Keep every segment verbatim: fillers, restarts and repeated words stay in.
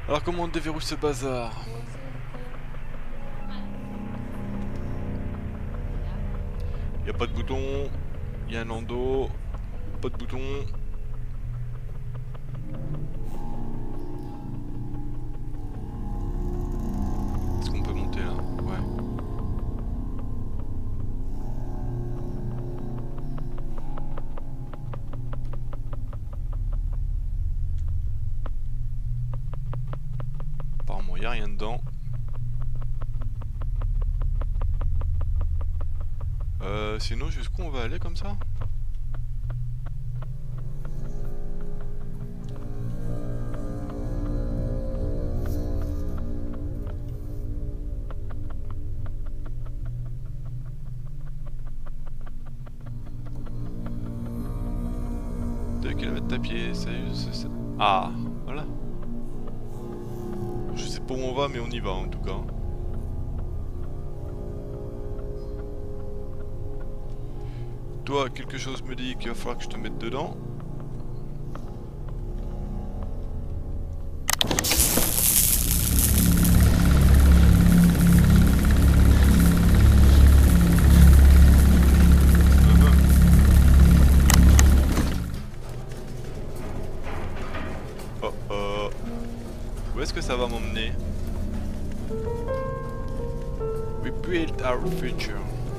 Alors comment on déverrouille ce bazar? Y a pas de bouton. Y a un landau. Pas de bouton. Est-ce qu'on peut monter là? Ouais. Apparemment y a rien dedans. Euh, sinon jusqu'où on va aller comme ça? deux kilomètres à pied, sérieux, c'est... Ah, voilà. Je sais pas où on va, mais on y va en tout cas. Toi, quelque chose me dit qu'il va falloir que je te mette dedans. Oh oh. Où est-ce que ça va m'emmener? We build our future.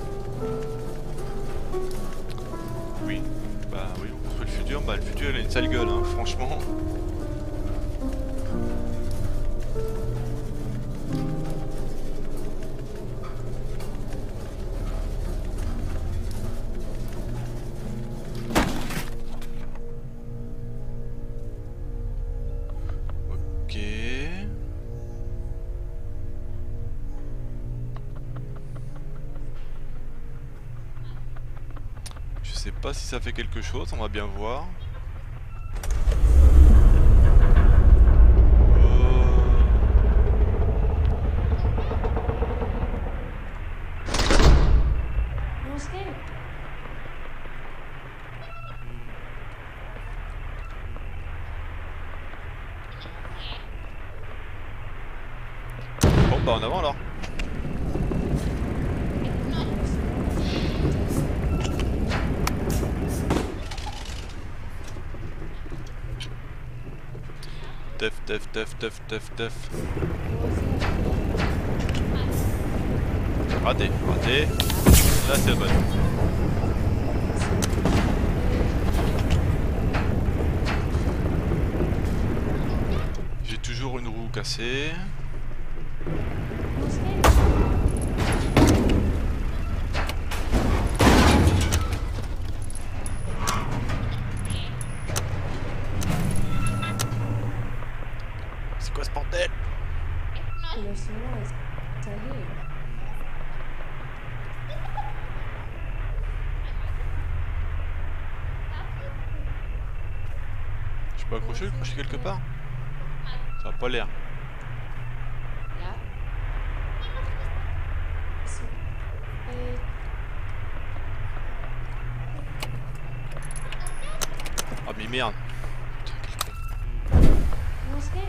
Oui, bah oui, on construit le futur. Bah le futur il a une sale gueule, hein, franchement. Ok. Je sais pas si ça fait quelque chose, on va bien voir. Bon bah en avant alors. Tef, tef, tef, tef, tef, tef. Raté, raté. Là c'est bon. J'ai toujours une roue cassée. C'est quoi ce bordel? Je peux accrocher le crochet quelque part? Ça a pas l'air. Ah mais merde. Putain, quel con.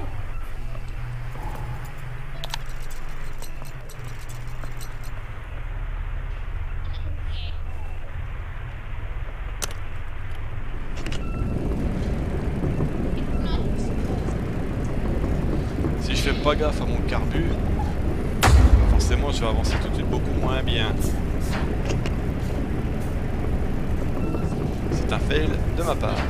Si je fais pas gaffe à mon carbu, forcément je vais avancer tout de suite beaucoup moins bien. C'est un fail de ma part.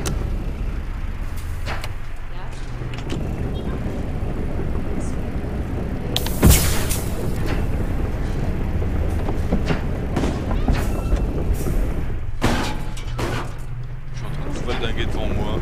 Je suis en train de tout valdinguer devant moi.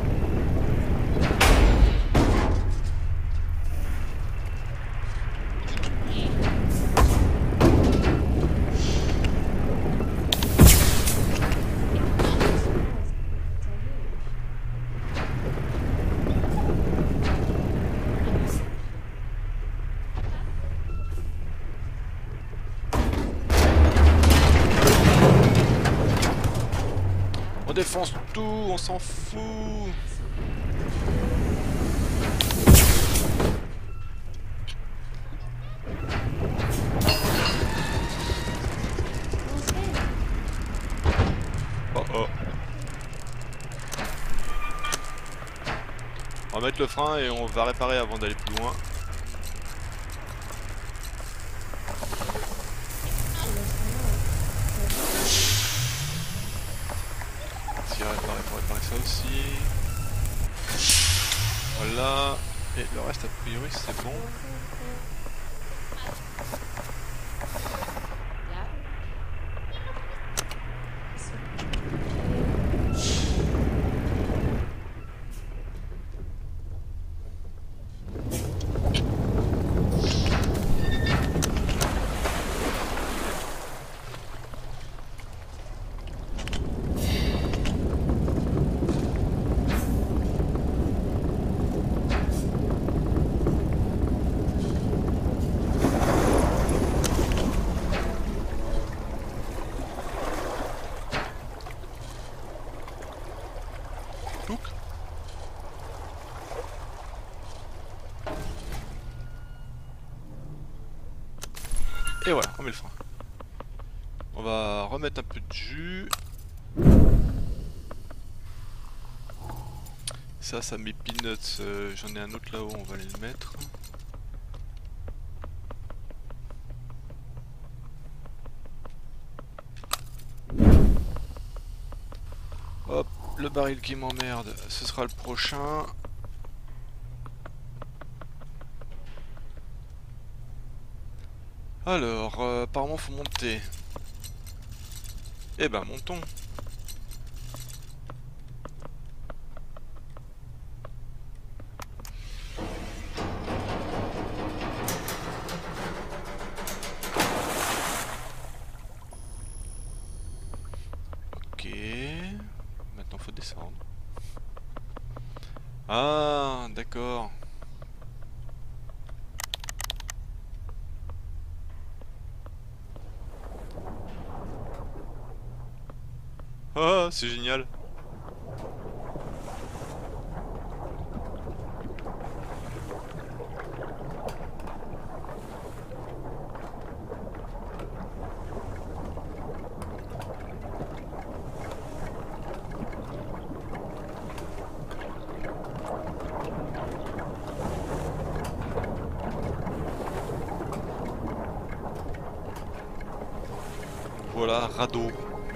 On défonce tout, on s'en fout. oh. On va mettre le frein et on va réparer avant d'aller plus loin. Si réparer pour réparer ça aussi. Voilà. Et le reste a priori c'est bon. Et voilà, on met le frein. On va remettre un peu de jus. Ça, ça met peanuts. Euh, J'en ai un autre là-haut, on va aller le mettre. Hop, le baril qui m'emmerde, ce sera le prochain. Alors, euh, apparemment faut monter. Eh ben montons. Ok. Maintenant faut descendre. Ah, d'accord. Oh, c'est génial. Voilà, radeau.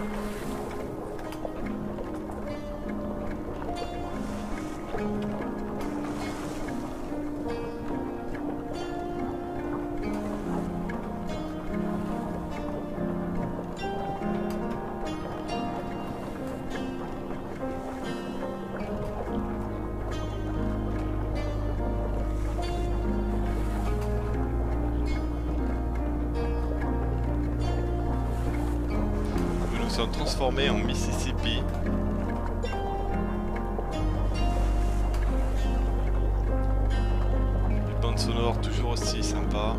Nous sommes transformés en Mississippi. Les bandes sonores toujours aussi sympas.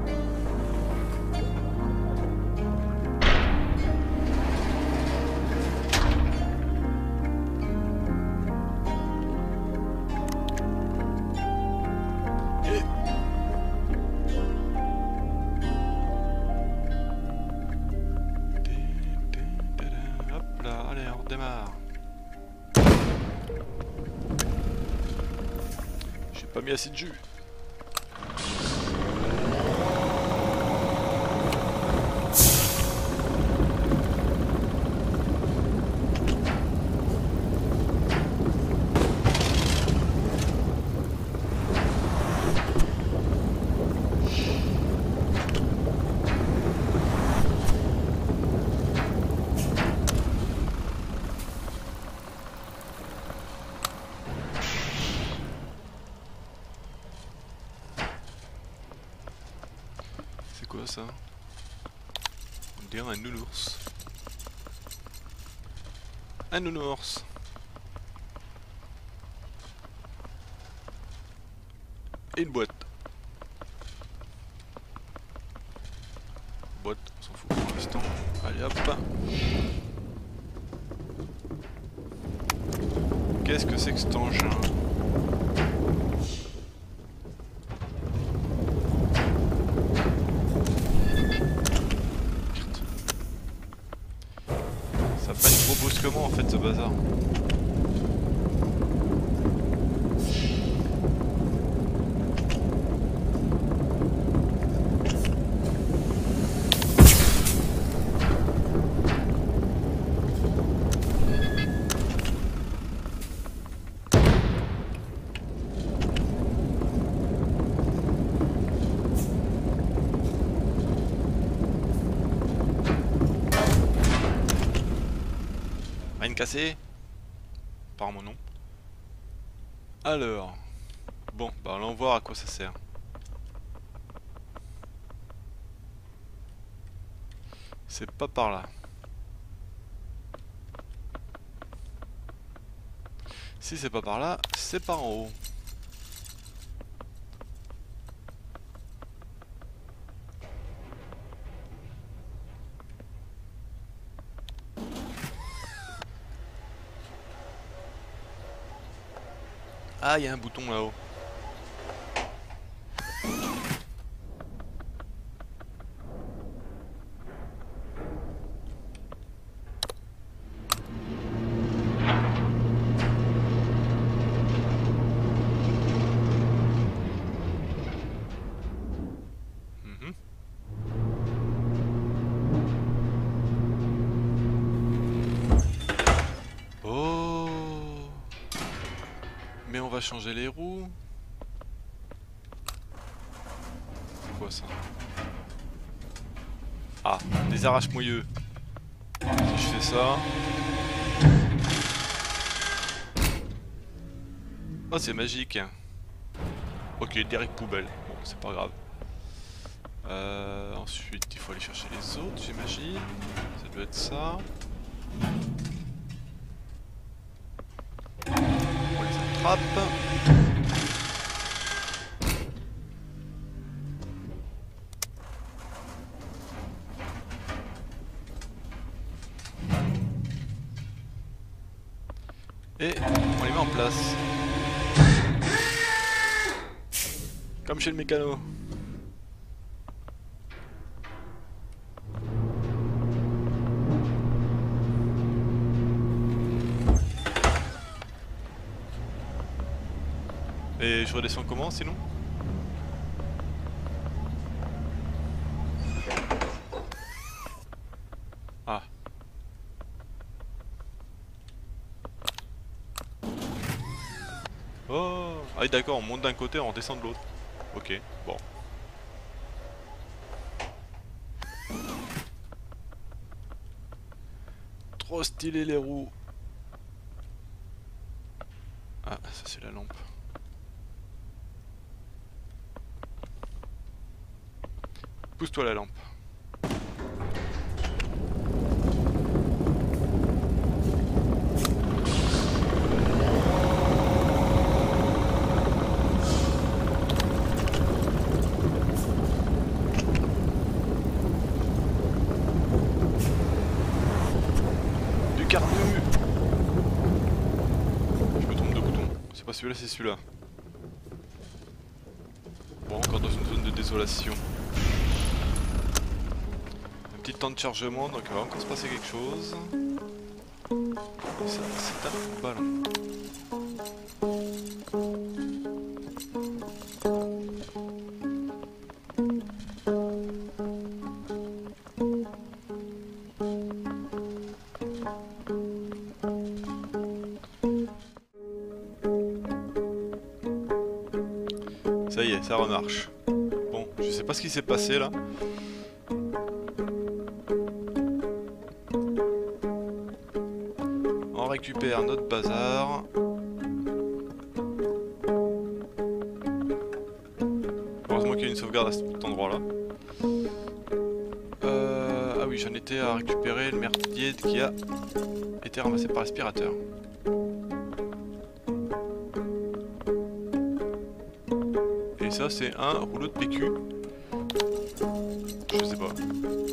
J'ai pas mis assez de jus. C'est quoi ça? On dirait un nounours. Un nounours. Et une boîte. Boîte, on s'en fout pour l'instant. Allez hop. Qu'est-ce que c'est que cet engin? Ça va pas être trop brusquement en fait ce bazar. Rien cassé? Apparemment non. Alors, bon, bah allons voir à quoi ça sert. C'est pas par là. Si c'est pas par là, c'est par en haut. Ah, il y a un bouton là-haut. Mhm. Oh, mais on va changer les roues. C'est quoi ça? Ah, des arrache-moyeux. Si je fais ça... Oh, c'est magique. Ok, direct poubelle. Bon, c'est pas grave. Euh, ensuite, il faut aller chercher les autres, j'imagine. Ça doit être ça. On les attrape. Et on les met en place. Comme chez le mécano. Et je redescends comment sinon? Ah. Oh. Ah oui d'accord, on monte d'un côté, on descend de l'autre. Ok, bon. Trop stylé les roues. Ah, ça c'est la lampe. Pousse-toi la lampe. Du carbu. Je me trompe de bouton. C'est pas celui-là, c'est celui-là. Bon, encore dans une zone de désolation. Petit temps de chargement, donc il va encore se passer quelque chose. Et ça, c'est un ballon. Ça y est, ça remarche. Bon, je sais pas ce qui s'est passé là. On récupère notre bazar. Heureusement qu'il y a une sauvegarde à cet endroit là. Euh, ah oui, j'en étais à récupérer le merdier qui a été ramassé par l'aspirateur. Et ça c'est un rouleau de P Q. Je sais pas.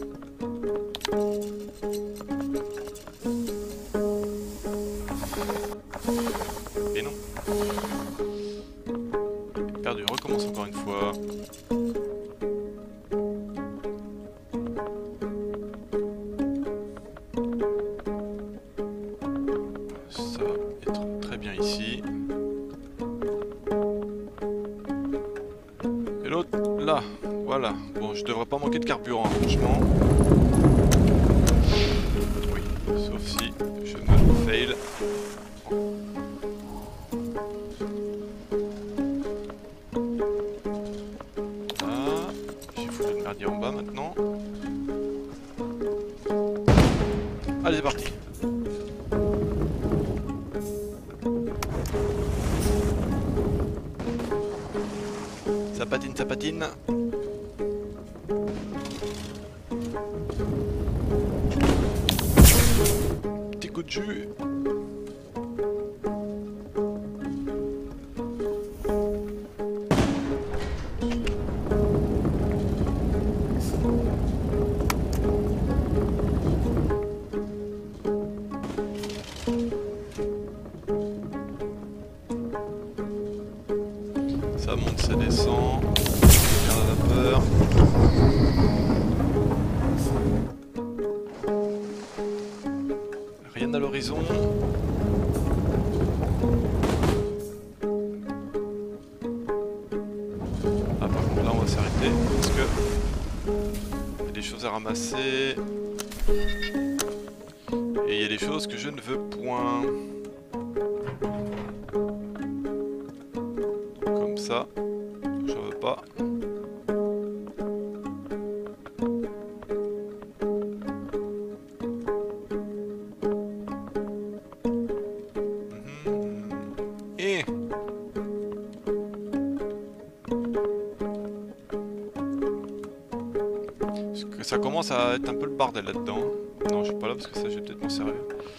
Et non. Perdu, recommence encore une fois. ici. Et l'autre, là. Voilà. Bon, je devrais pas manquer de carburant, hein, franchement. Oui, sauf si je me fail. Ah, j'ai foutu le merdier en bas maintenant. Allez, c'est parti. Ça patine, ça patine. Petit coup de jus. Ça monte, ça descend. Bien la vapeur. Rien à l'horizon. Ah, par contre là on va s'arrêter parce que il y a des choses à ramasser. Et il y a des choses que je ne veux point. Comme ça, j'en veux pas. Et parce que ça commence à être un peu le bordel là-dedans. Non, je suis pas là parce que ça, je vais peut-être m'en servir.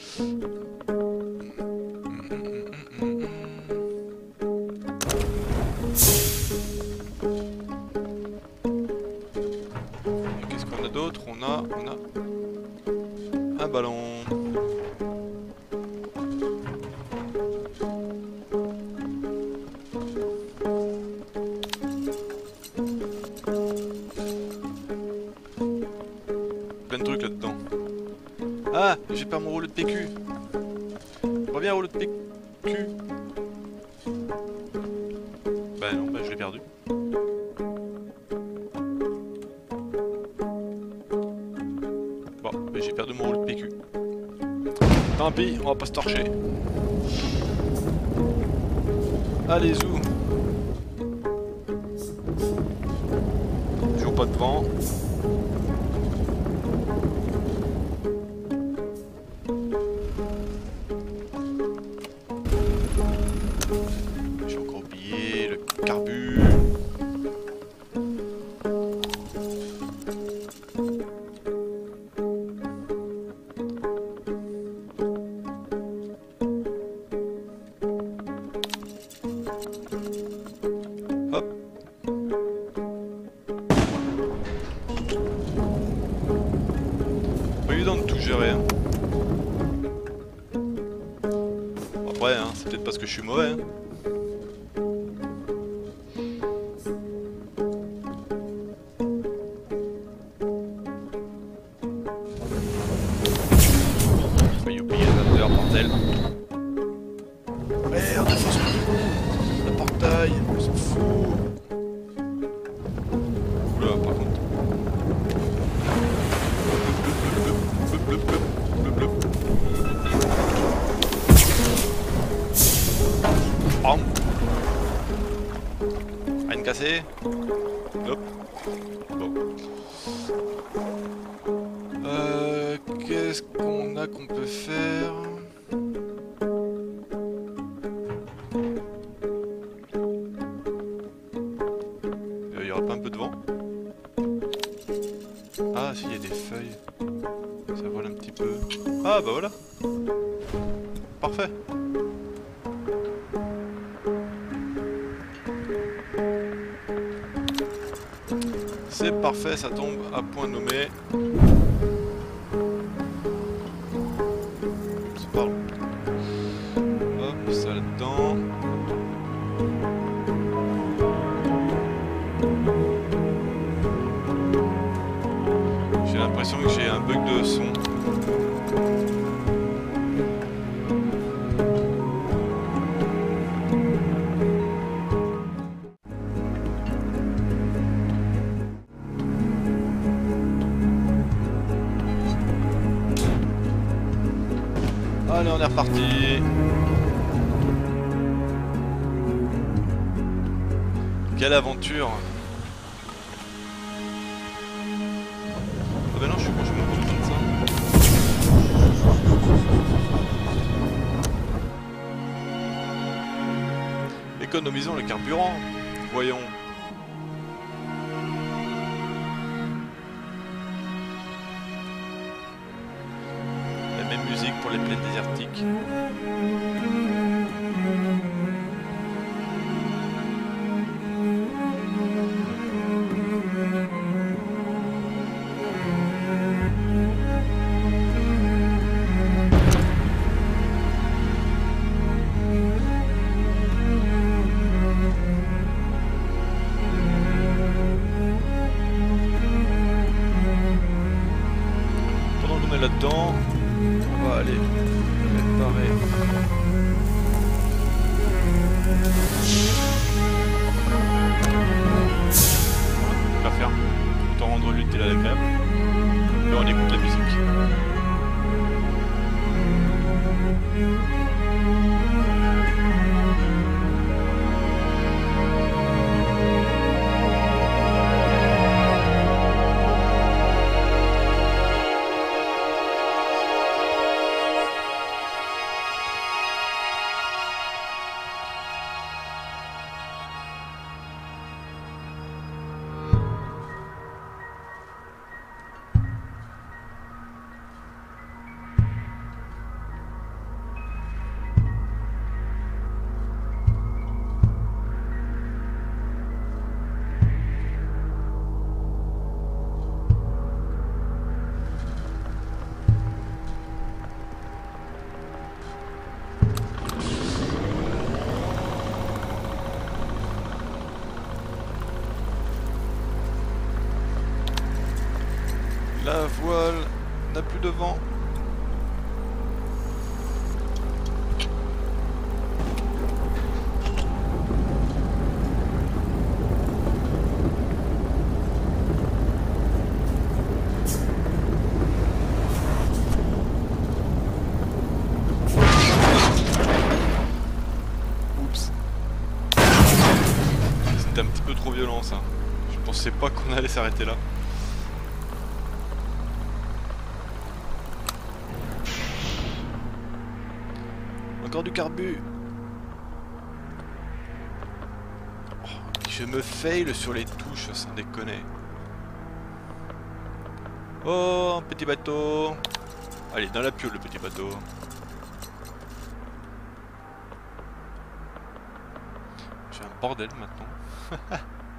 Qu'est-ce qu'on a d'autre? On a, on a un ballon. Plein de trucs là-dedans. Ah, j'ai perdu mon rouleau de P Q. Reviens, rouleau de P Q. Bah non, bah je l'ai perdu. Bon, bah j'ai perdu mon rouleau de P Q. Tant pis, on va pas se torcher. Allez, zou. Toujours pas de vent. J'ai encore oublié le carbu. Hop. Pas évident de tout gérer. Hein. Après, hein, c'est peut-être parce que je suis mauvais. Hein. Failli oublier la valeur, bordel. Merde, le portail, on s'en fout. Oula, par contre. Bam. Rien cassé. Hop. Bon. Euh, qu'est-ce qu'on a qu'on peut faire? Il y aura pas un peu de vent? Ah si, il y a des feuilles. Ça vole un petit peu. Ah bah voilà. Parfait. C'est parfait, ça tombe à point nommé. C'est pas long. Hop, ça là-dedans. J'ai l'impression que j'ai un bug de son. Allez, on est reparti. Quelle aventure. Ah bah non, je suis franchement pas besoin de ça. Économisons le carburant. Voyons. La même musique pour les plaines désertiques. Là-dedans, on va aller réparer. On va faire. Autant rendre l'utile à l'agréable. Et on écoute la musique. La voile n'a plus de vent. Oups. C'était un petit peu trop violent ça. Je pensais pas qu'on allait s'arrêter là. Encore du carbu. Oh, je me fail sur les touches, sans déconner. Oh, un petit bateau. Allez, dans la piole le petit bateau. J'ai un bordel maintenant.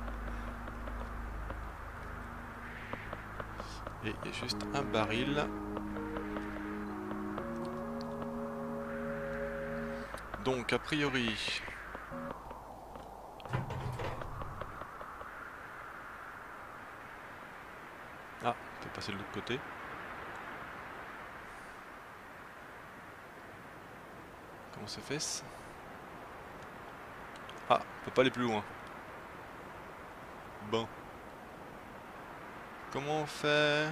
Et il y a juste un baril. Donc, a priori... Ah, on peut passer de l'autre côté. Comment ça fait? Ah, on peut pas aller plus loin. Bon. Comment on fait?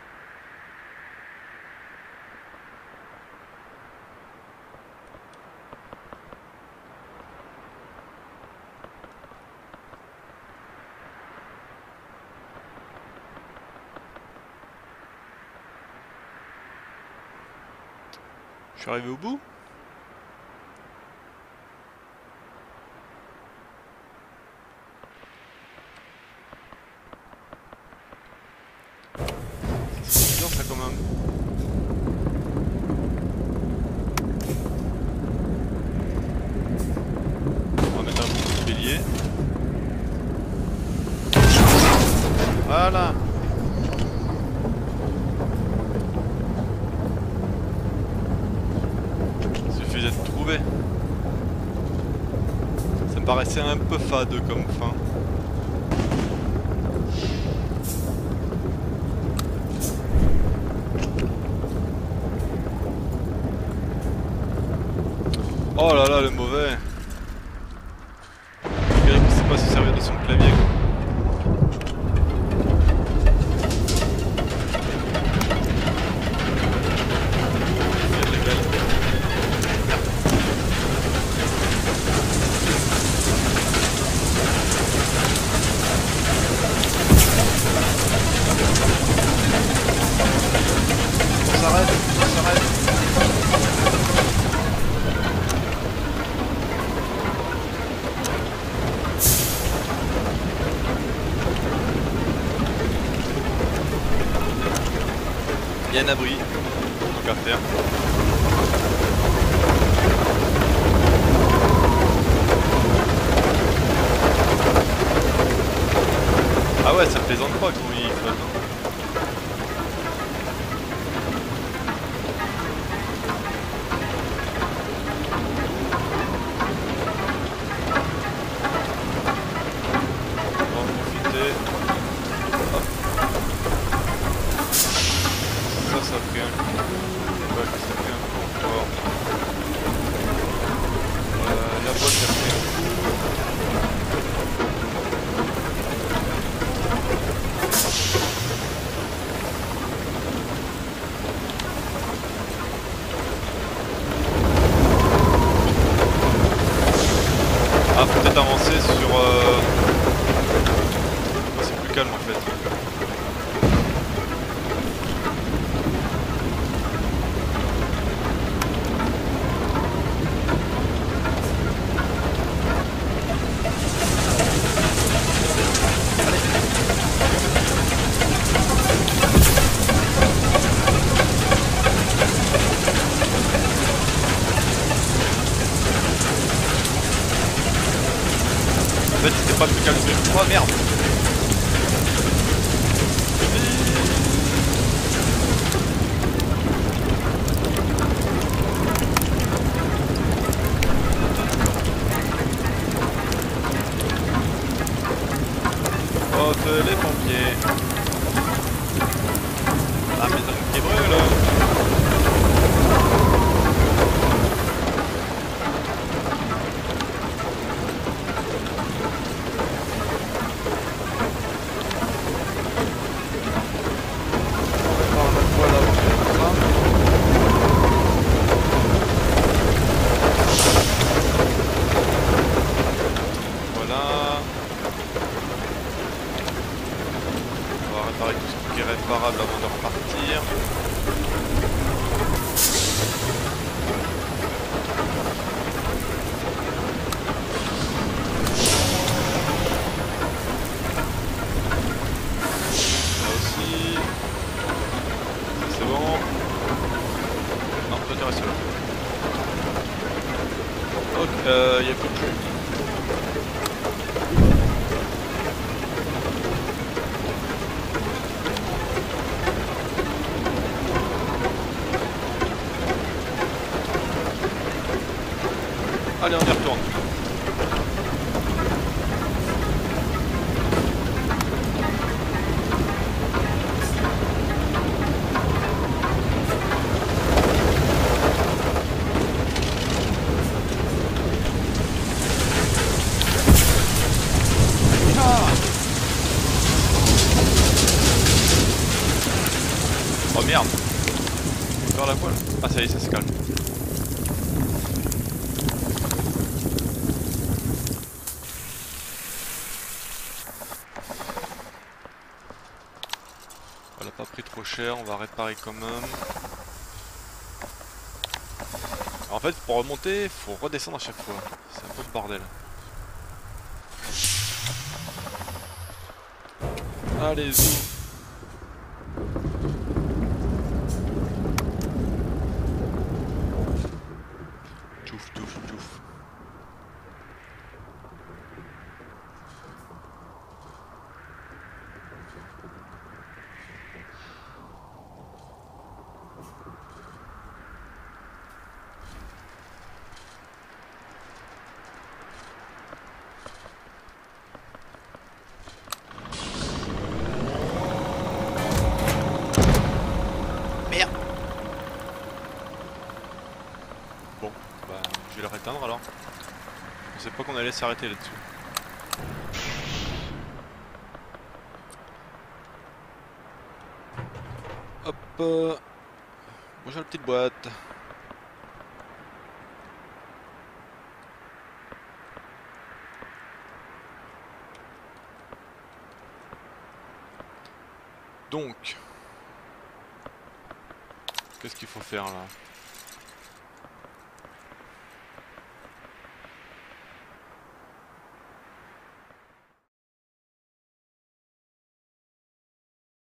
Je suis arrivé au bout? C'est bizarre ça quand même. On va mettre un petit bélier. Voilà. Suffisait de trouver. Ça me paraissait un peu fade comme fin. Oh là là, le mauvais. Le gars qui sait pas se servir de son clavier. Légal, légal. Ah, faut peut-être avancer sur... Euh... C'est plus calme en fait. En fait c'était pas plus calme que... Oh merde. Oh les pompiers. La maison qui brûle. Réparable avant de repartir. Là aussi. Ça c'est bon. Non, toi tu restes là. Ok, euh, il y a plus de pluie. Allez, on y retourne. Ah oh merde. Encore la voile. Ah ça y est, ça se calme. On a pas pris trop cher, on va réparer quand même. En fait, pour remonter, faut redescendre à chaque fois. C'est un peu le bordel. Allez-y. Touf, touf, touf. Bon, bah je vais le réteindre alors. Je sais pas qu'on allait s'arrêter là-dessus. Hop, euh... bonjour la petite boîte. Donc, qu'est-ce qu'il faut faire là?